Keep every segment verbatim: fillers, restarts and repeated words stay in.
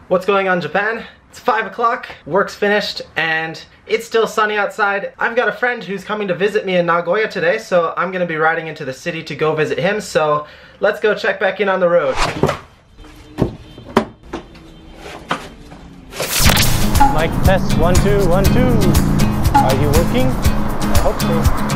What's going on, Japan? It's five o'clock, work's finished, and it's still sunny outside. I've got a friend who's coming to visit me in Nagoya today, so I'm gonna be riding into the city to go visit him, so let's go check back in on the road. Mic test, one, two, one, two. Are you working? I hope so.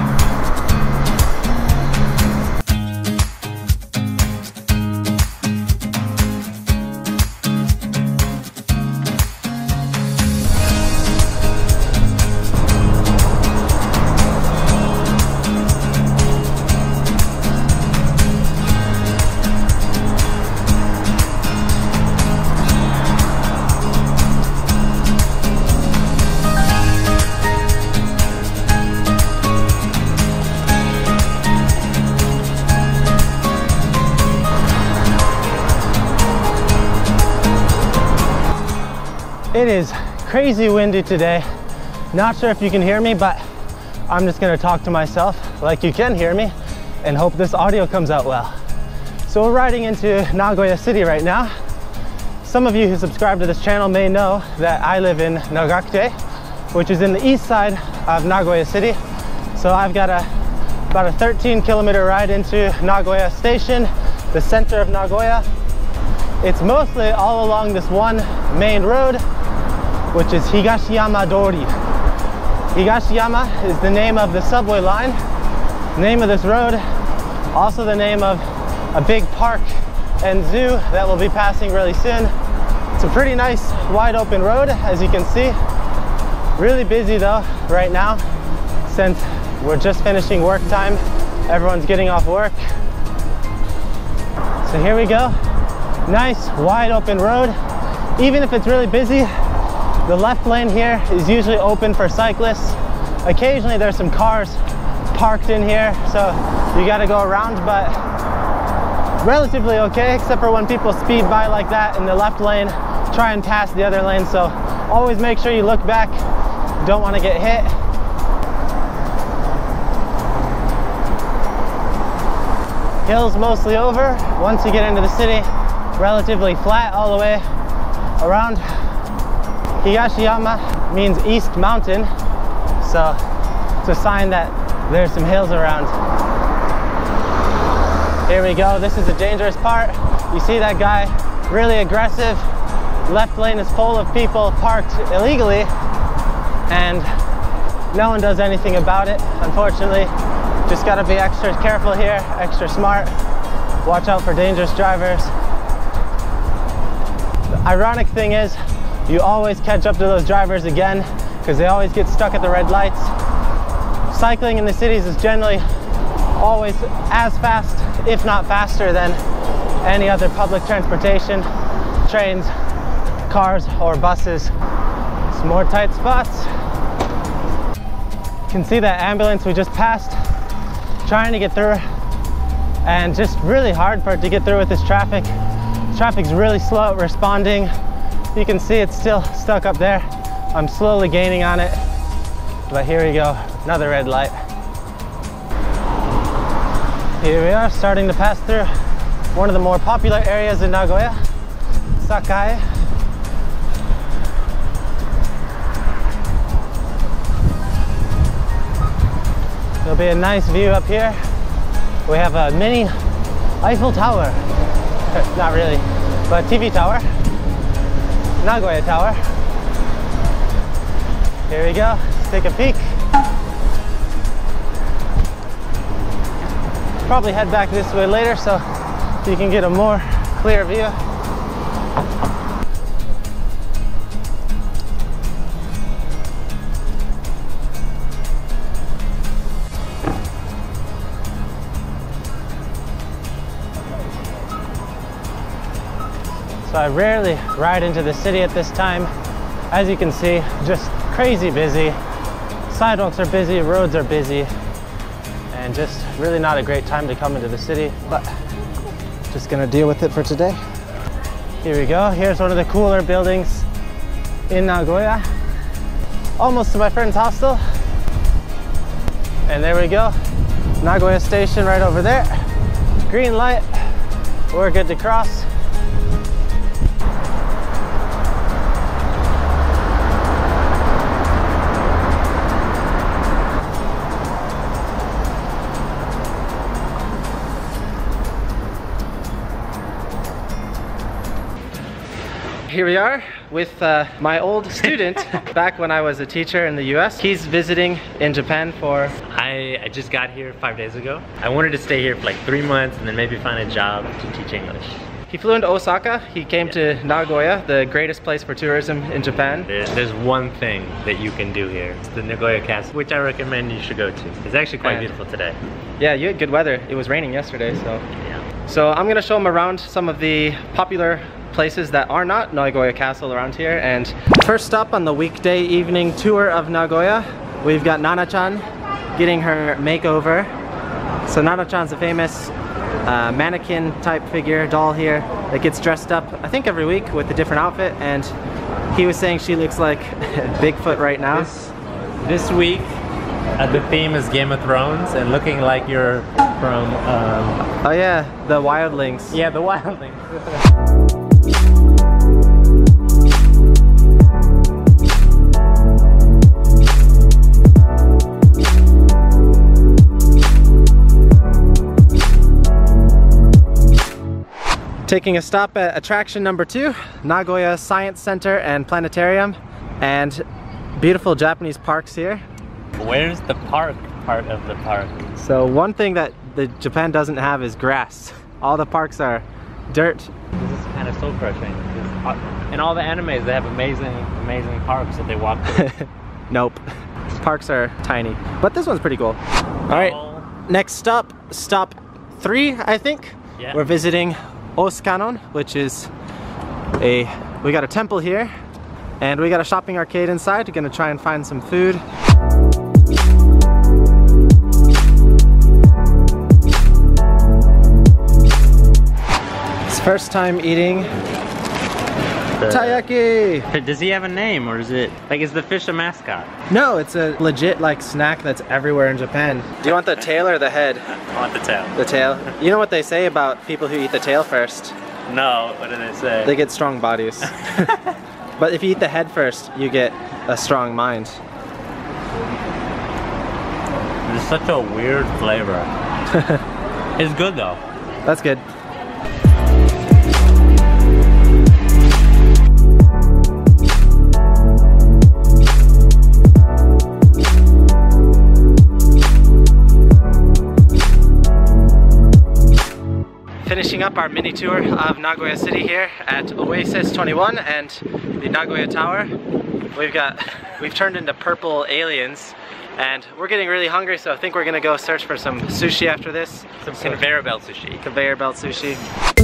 It is crazy windy today. Not sure if you can hear me, but I'm just gonna talk to myself like you can hear me and hope this audio comes out well. So we're riding into Nagoya City right now. Some of you who subscribe to this channel may know that I live in Nagakute, which is in the east side of Nagoya City. So I've got a about a thirteen kilometer ride into Nagoya Station, the center of Nagoya. It's mostly all along this one main road, which is Higashiyama Dori. Higashiyama is the name of the subway line, name of this road, also the name of a big park and zoo that will be passing really soon. It's a pretty nice wide open road, as you can see. Really busy though right now, since we're just finishing work time. Everyone's getting off work. So here we go. Nice wide open road. Even if it's really busy, the left lane here is usually open for cyclists. Occasionally there's some cars parked in here, so you gotta go around, but relatively okay, except for when people speed by like that in the left lane, try and pass the other lane. So always make sure you look back, don't wanna get hit. Hills mostly over. Once you get into the city, relatively flat all the way around. Higashiyama means East Mountain, so it's a sign that there's some hills around. Here we go. This is the dangerous part. You see that guy, really aggressive. Left lane is full of people parked illegally, and no one does anything about it, unfortunately. Just gotta be extra careful here, extra smart. Watch out for dangerous drivers. The ironic thing is, you always catch up to those drivers again because they always get stuck at the red lights. Cycling in the cities is generally always as fast, if not faster, than any other public transportation, trains, cars, or buses. Some more tight spots. You can see that ambulance we just passed, trying to get through, and just really hard for it to get through with this traffic. Traffic's really slow at responding. You can see it's still stuck up there. I'm slowly gaining on it, but here we go, another red light. Here we are, starting to pass through one of the more popular areas in Nagoya, Sakae. There'll be a nice view up here. We have a mini Eiffel Tower. Not really, but T V tower. Nagoya Tower. Here we go. Let's take a peek. Probably head back this way later so you can get a more clear view. So I rarely ride into the city at this time. As you can see, just crazy busy. Sidewalks are busy, roads are busy, and just really not a great time to come into the city, but just gonna deal with it for today. Here we go. Here's one of the cooler buildings in Nagoya. Almost to my friend's hostel. And there we go. Nagoya Station right over there. Green light. We're good to cross. here we are with uh, my old student back when I was a teacher in the U S. He's visiting in Japan for... I, I just got here five days ago. I wanted to stay here for like three months and then maybe find a job to teach English. He flew into Osaka. He came to Nagoya, the greatest place for tourism in Japan. There, there's one thing that you can do here. It's the Nagoya Castle, which I recommend you should go to. It's actually quite And beautiful today. Yeah, you had good weather. It was raining yesterday, so... Yeah. So I'm gonna show him around some of the popular places that are not Nagoya Castle around here. And first stop on the weekday evening tour of Nagoya, we've got Nana-chan getting her makeover. So Nana-chan's a famous uh, mannequin type figure doll here that gets dressed up, I think every week, with a different outfit. And he was saying she looks like Bigfoot right now. This, this week, uh, the theme is Game of Thrones and looking like you're from... Um, oh yeah, the wildlings. yeah, the wildlings. Taking a stop at attraction number two, Nagoya Science Center and Planetarium, and beautiful Japanese parks here. Where's the park part of the park? So one thing that the Japan doesn't have is grass. All the parks are dirt. This is kind of soul crushing. In all the animes, they have amazing, amazing parks that they walk through. Nope. Parks are tiny, but this one's pretty cool. All right, next stop, stop three, I think. Yeah. We're visiting Osakanon, which is a, we got a temple here, and we got a shopping arcade inside. We're gonna try and find some food. It's first time eating The, taiyaki. does he have a name, or is it, like, is the fish a mascot? No, it's a legit like snack that's everywhere in Japan. Do you want the tail or the head? I want the tail. The tail. You know what they say about people who eat the tail first? No, what do they say? They get strong bodies. But if you eat the head first, you get a strong mind. It's such a weird flavor. It's good though. That's good. Finishing up our mini tour of Nagoya City here at Oasis twenty-one and the Nagoya Tower. We've got, we've turned into purple aliens and we're getting really hungry, so I think we're gonna go search for some sushi after this. Some so, conveyor belt sushi. Conveyor belt sushi.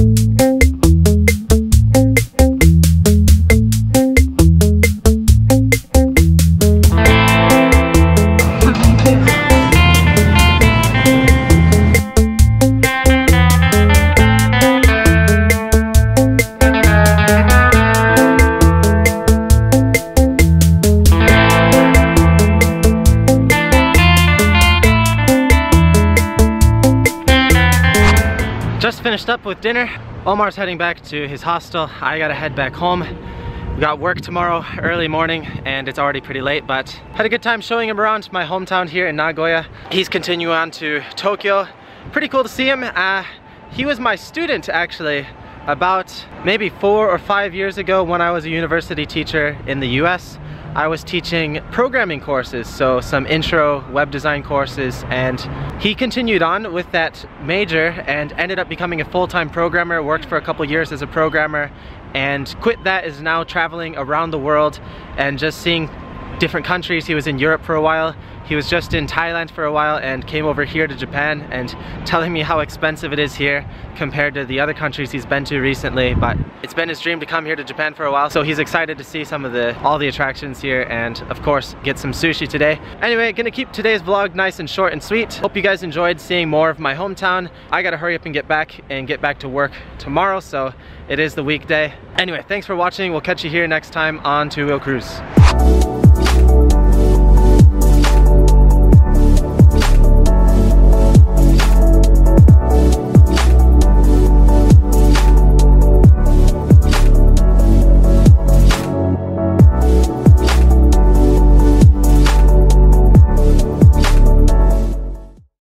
Just finished up with dinner. Omar's heading back to his hostel. I gotta head back home. We got work tomorrow early morning and it's already pretty late, but had a good time showing him around my hometown here in Nagoya. He's continuing on to Tokyo. Pretty cool to see him. Uh, he was my student actually about maybe four or five years ago when I was a university teacher in the U S. I was teaching programming courses, so some intro web design courses, and he continued on with that major and ended up becoming a full-time programmer, worked for a couple years as a programmer, and quit that, is now traveling around the world and just seeing different countries. He was in Europe for a while. He was just in Thailand for a while and came over here to Japan and telling me how expensive it is here compared to the other countries he's been to recently. But it's been his dream to come here to Japan for a while, so he's excited to see some of the all the attractions here and of course get some sushi today. Anyway, gonna keep today's vlog nice and short and sweet. Hope you guys enjoyed seeing more of my hometown. I gotta hurry up and get back and get back to work tomorrow, so it is the weekday. Anyway, thanks for watching. We'll catch you here next time on Two Wheel Cruise.